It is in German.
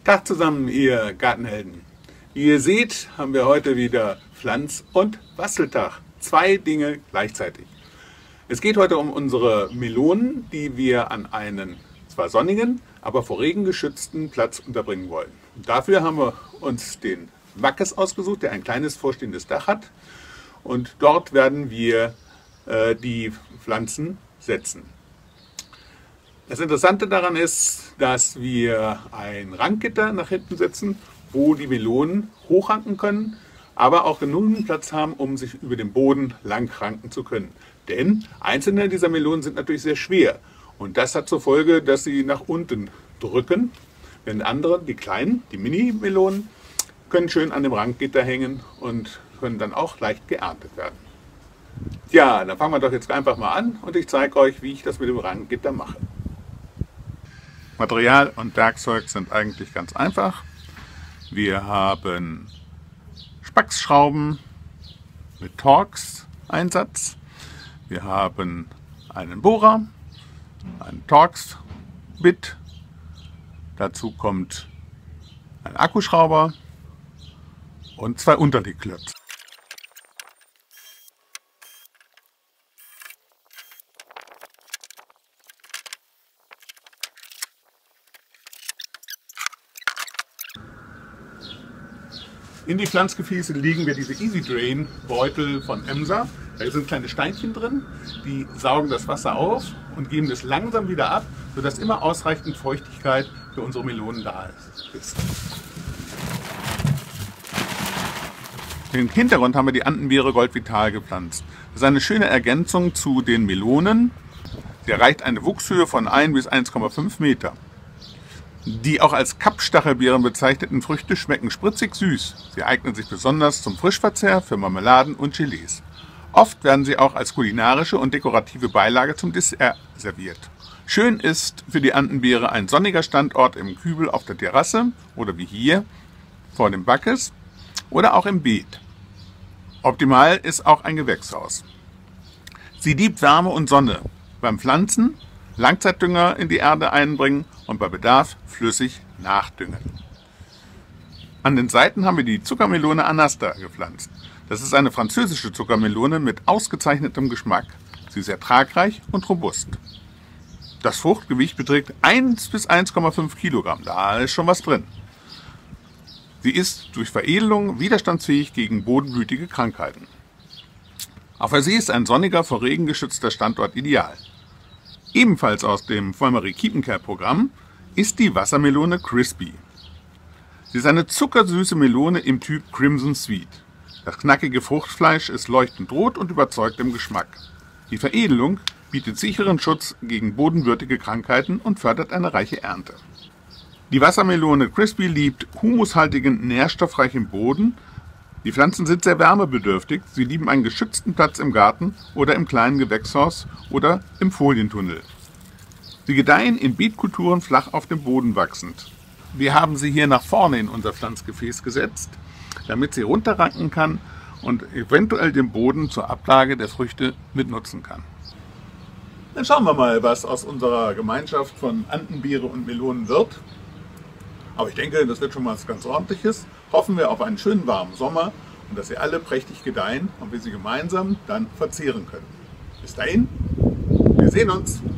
Tag zusammen, ihr Gartenhelden. Wie ihr seht, haben wir heute wieder Pflanz- und Basteltag. Zwei Dinge gleichzeitig. Es geht heute um unsere Melonen, die wir an einen zwar sonnigen, aber vor Regen geschützten Platz unterbringen wollen. Und dafür haben wir uns den Wackes ausgesucht, der ein kleines vorstehendes Dach hat. Und dort werden wir die Pflanzen setzen. Das Interessante daran ist, dass wir ein Ranggitter nach hinten setzen, wo die Melonen hochranken können, aber auch genug Platz haben, um sich über den Boden lang ranken zu können. Denn einzelne dieser Melonen sind natürlich sehr schwer und das hat zur Folge, dass sie nach unten drücken, während andere, die kleinen, die Mini-Melonen, können schön an dem Ranggitter hängen und können dann auch leicht geerntet werden. Ja, dann fangen wir doch jetzt einfach mal an und ich zeige euch, wie ich das mit dem Ranggitter mache. Material und Werkzeug sind eigentlich ganz einfach. Wir haben Spaxschrauben mit Torx-Einsatz. Wir haben einen Bohrer, einen Torx-Bit. Dazu kommt ein Akkuschrauber und zwei Unterlegklötze. In die Pflanzgefäße legen wir diese Easy Drain Beutel von Emsa. Da sind kleine Steinchen drin, die saugen das Wasser auf und geben es langsam wieder ab, sodass immer ausreichend Feuchtigkeit für unsere Melonen da ist. Im Hintergrund haben wir die Andenbeere Goldvital gepflanzt. Das ist eine schöne Ergänzung zu den Melonen. Sie erreicht eine Wuchshöhe von 1 bis 1,5 Meter. Die auch als Kappstachelbeeren bezeichneten Früchte schmecken spritzig süß. Sie eignen sich besonders zum Frischverzehr, für Marmeladen und Gelees. Oft werden sie auch als kulinarische und dekorative Beilage zum Dessert serviert. Schön ist für die Andenbeere ein sonniger Standort im Kübel auf der Terrasse oder wie hier vor dem Wackes oder auch im Beet. Optimal ist auch ein Gewächshaus. Sie liebt Wärme und Sonne. Beim Pflanzen Langzeitdünger in die Erde einbringen und bei Bedarf flüssig nachdüngen. An den Seiten haben wir die Zuckermelone Anasta gepflanzt. Das ist eine französische Zuckermelone mit ausgezeichnetem Geschmack. Sie ist ertragreich und robust. Das Fruchtgewicht beträgt 1 bis 1,5 Kilogramm. Da ist schon was drin. Sie ist durch Veredelung widerstandsfähig gegen bodenblütige Krankheiten. Auch für sie ist ein sonniger, vor Regen geschützter Standort ideal. Ebenfalls aus dem Vollmarie Kiepencare-Programm ist die Wassermelone Crispy. Sie ist eine zuckersüße Melone im Typ Crimson Sweet. Das knackige Fruchtfleisch ist leuchtend rot und überzeugt im Geschmack. Die Veredelung bietet sicheren Schutz gegen bodenwürdige Krankheiten und fördert eine reiche Ernte. Die Wassermelone Crispy liebt humushaltigen, nährstoffreichen Boden. Die Pflanzen sind sehr wärmebedürftig. Sie lieben einen geschützten Platz im Garten oder im kleinen Gewächshaus oder im Folientunnel. Sie gedeihen in Beetkulturen flach auf dem Boden wachsend. Wir haben sie hier nach vorne in unser Pflanzgefäß gesetzt, damit sie runterranken kann und eventuell den Boden zur Ablage der Früchte mitnutzen kann. Dann schauen wir mal, was aus unserer Gemeinschaft von Andenbeere und Melonen wird. Aber ich denke, das wird schon mal was ganz Ordentliches. Hoffen wir auf einen schönen warmen Sommer und dass sie alle prächtig gedeihen und wir sie gemeinsam dann verzehren können. Bis dahin, wir sehen uns!